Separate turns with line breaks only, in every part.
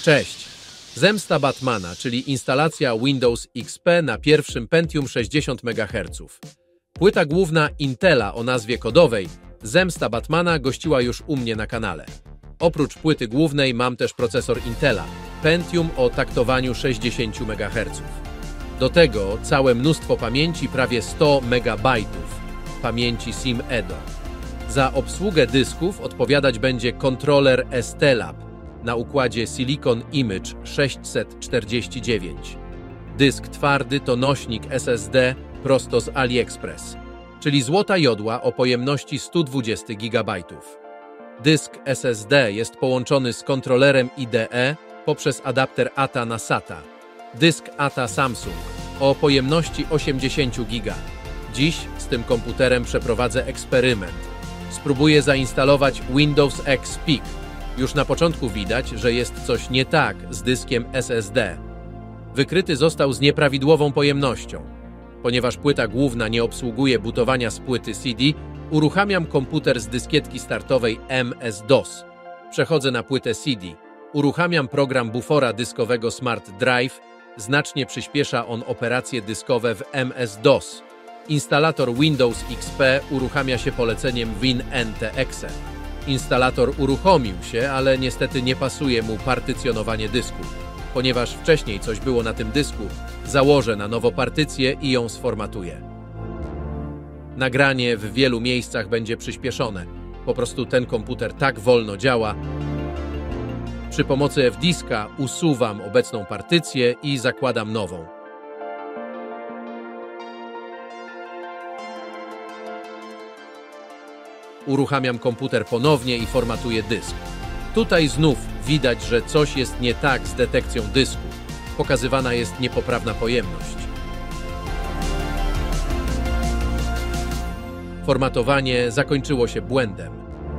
Cześć! Zemsta Batmana, czyli instalacja Windows XP na pierwszym Pentium 60 MHz. Płyta główna Intela o nazwie kodowej Zemsta Batmana gościła już u mnie na kanale. Oprócz płyty głównej mam też procesor Intela Pentium o taktowaniu 60 MHz. Do tego całe mnóstwo pamięci, prawie 100 MB pamięci SIM-EDO. Za obsługę dysków odpowiadać będzie kontroler ST-Lab na układzie Silicon Image 649. Dysk twardy to nośnik SSD prosto z AliExpress, czyli złota jodła o pojemności 120 GB. Dysk SSD jest połączony z kontrolerem IDE poprzez adapter ATA na SATA. Dysk ATA Samsung o pojemności 80 GB. Dziś z tym komputerem przeprowadzę eksperyment. Spróbuję zainstalować Windows XP. Już na początku widać, że jest coś nie tak z dyskiem SSD. Wykryty został z nieprawidłową pojemnością. Ponieważ płyta główna nie obsługuje bootowania z płyty CD, uruchamiam komputer z dyskietki startowej MS-DOS. Przechodzę na płytę CD. Uruchamiam program bufora dyskowego Smart Drive. Znacznie przyspiesza on operacje dyskowe w MS-DOS. Instalator Windows XP uruchamia się poleceniem WinNT-Exe. Instalator uruchomił się, ale niestety nie pasuje mu partycjonowanie dysku. Ponieważ wcześniej coś było na tym dysku, założę na nowo partycję i ją sformatuję. Nagranie w wielu miejscach będzie przyspieszone. Po prostu ten komputer tak wolno działa. Przy pomocy F-Diska usuwam obecną partycję i zakładam nową. Uruchamiam komputer ponownie i formatuję dysk. Tutaj znów widać, że coś jest nie tak z detekcją dysku. Pokazywana jest niepoprawna pojemność. Formatowanie zakończyło się błędem.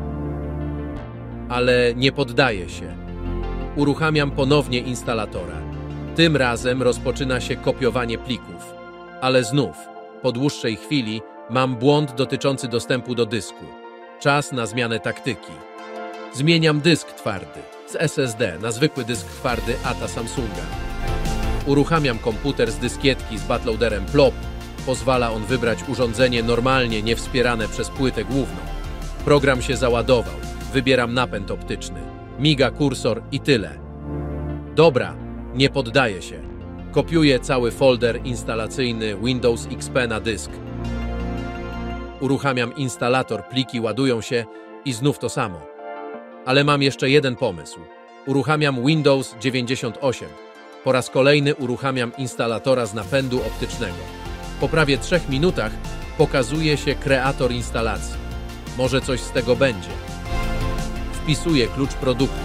Ale nie poddaję się. Uruchamiam ponownie instalatora. Tym razem rozpoczyna się kopiowanie plików. Ale znów, po dłuższej chwili, mam błąd dotyczący dostępu do dysku. Czas na zmianę taktyki. Zmieniam dysk twardy z SSD na zwykły dysk twardy ATA Samsunga. Uruchamiam komputer z dyskietki z bootloaderem PLOP. Pozwala on wybrać urządzenie normalnie niewspierane przez płytę główną. Program się załadował. Wybieram napęd optyczny. Miga kursor i tyle. Dobra, nie poddaję się. Kopiuję cały folder instalacyjny Windows XP na dysk. Uruchamiam instalator, pliki ładują się i znów to samo. Ale mam jeszcze jeden pomysł. Uruchamiam Windows 98. Po raz kolejny uruchamiam instalatora z napędu optycznego. Po prawie 3 minutach pokazuje się kreator instalacji. Może coś z tego będzie. Wpisuję klucz produktu.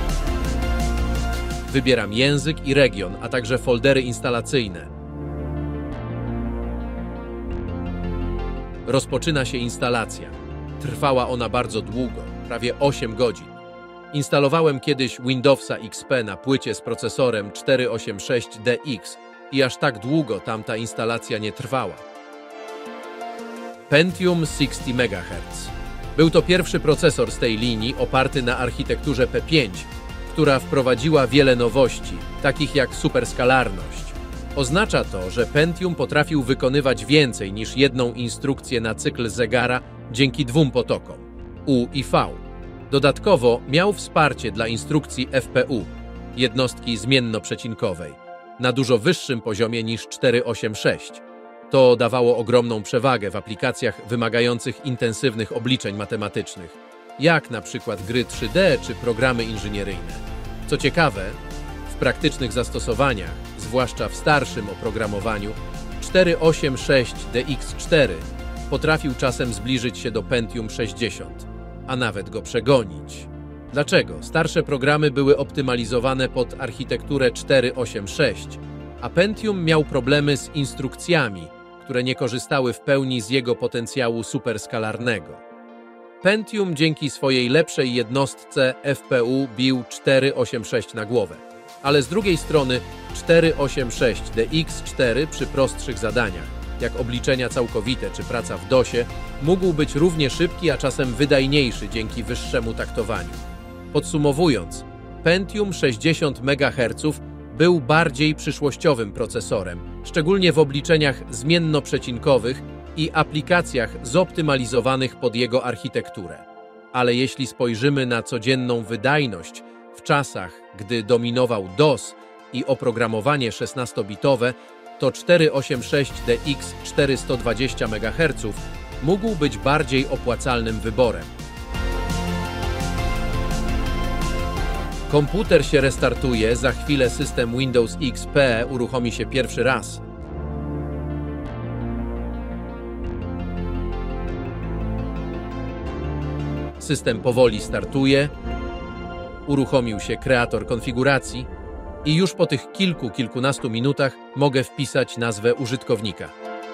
Wybieram język i region, a także foldery instalacyjne. Rozpoczyna się instalacja. Trwała ona bardzo długo, prawie 8 godzin. Instalowałem kiedyś Windowsa XP na płycie z procesorem 486DX i aż tak długo tamta instalacja nie trwała. Pentium 60 MHz. Był to pierwszy procesor z tej linii oparty na architekturze P5, która wprowadziła wiele nowości, takich jak superskalarność. Oznacza to, że Pentium potrafił wykonywać więcej niż jedną instrukcję na cykl zegara dzięki 2 potokom U i V. Dodatkowo miał wsparcie dla instrukcji FPU, jednostki zmiennoprzecinkowej, na dużo wyższym poziomie niż 486. To dawało ogromną przewagę w aplikacjach wymagających intensywnych obliczeń matematycznych, jak na przykład gry 3D czy programy inżynieryjne. Co ciekawe, w praktycznych zastosowaniach, zwłaszcza w starszym oprogramowaniu, 486DX4 potrafił czasem zbliżyć się do Pentium 60, a nawet go przegonić. Dlaczego? Starsze programy były optymalizowane pod architekturę 486, a Pentium miał problemy z instrukcjami, które nie korzystały w pełni z jego potencjału superskalarnego. Pentium dzięki swojej lepszej jednostce FPU bił 486 na głowę. Ale z drugiej strony 486DX4 przy prostszych zadaniach, jak obliczenia całkowite czy praca w DOSie, mógł być równie szybki, a czasem wydajniejszy dzięki wyższemu taktowaniu. Podsumowując, Pentium 60 MHz był bardziej przyszłościowym procesorem, szczególnie w obliczeniach zmiennoprzecinkowych i aplikacjach zoptymalizowanych pod jego architekturę. Ale jeśli spojrzymy na codzienną wydajność w czasach, gdy dominował DOS i oprogramowanie 16-bitowe, to 486DX 420 MHz mógł być bardziej opłacalnym wyborem. Komputer się restartuje, za chwilę system Windows XP uruchomi się pierwszy raz. System powoli startuje, uruchomił się kreator konfiguracji i już po tych kilkunastu minutach mogę wpisać nazwę użytkownika.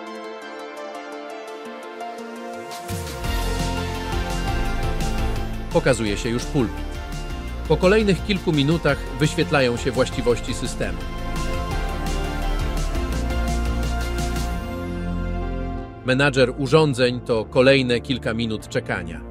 Pokazuje się już pulpit. Po kolejnych kilku minutach wyświetlają się właściwości systemu. Menadżer urządzeń to kolejne kilka minut czekania.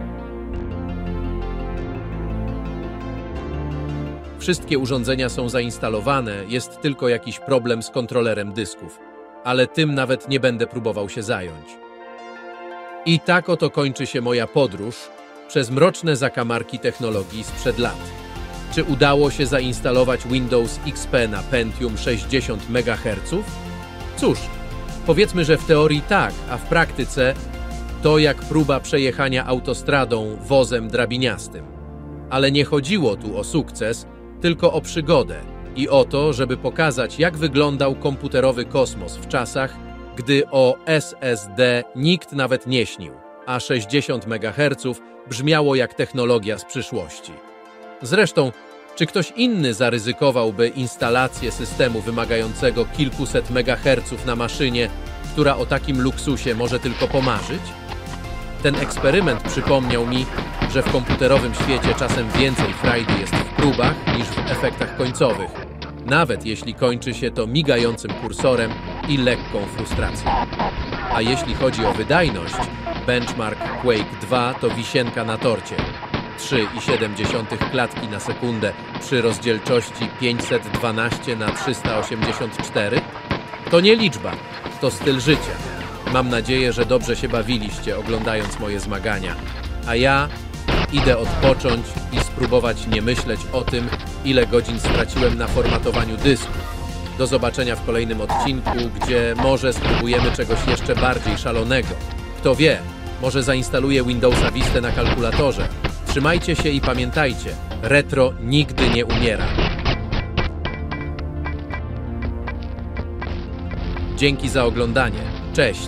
Wszystkie urządzenia są zainstalowane, jest tylko jakiś problem z kontrolerem dysków, ale tym nawet nie będę próbował się zająć. I tak oto kończy się moja podróż przez mroczne zakamarki technologii sprzed lat. Czy udało się zainstalować Windows XP na Pentium 60 MHz? Cóż, powiedzmy, że w teorii tak, a w praktyce to jak próba przejechania autostradą wozem drabiniastym. Ale nie chodziło tu o sukces, tylko o przygodę i o to, żeby pokazać, jak wyglądał komputerowy kosmos w czasach, gdy o SSD nikt nawet nie śnił, a 60 MHz brzmiało jak technologia z przyszłości. Zresztą, czy ktoś inny zaryzykowałby instalację systemu wymagającego kilkuset megaherców na maszynie, która o takim luksusie może tylko pomarzyć? Ten eksperyment przypomniał mi, że w komputerowym świecie czasem więcej frajdy jest w próbach niż w efektach końcowych, nawet jeśli kończy się to migającym kursorem i lekką frustracją. A jeśli chodzi o wydajność, benchmark Quake 2 to wisienka na torcie. 3,7 klatki na sekundę przy rozdzielczości 512 na 384 to nie liczba, to styl życia. Mam nadzieję, że dobrze się bawiliście oglądając moje zmagania, a ja idę odpocząć i spróbować nie myśleć o tym, ile godzin straciłem na formatowaniu dysku. Do zobaczenia w kolejnym odcinku, gdzie może spróbujemy czegoś jeszcze bardziej szalonego. Kto wie, może zainstaluję Windowsa Vista na kalkulatorze. Trzymajcie się i pamiętajcie, retro nigdy nie umiera. Dzięki za oglądanie. Cześć!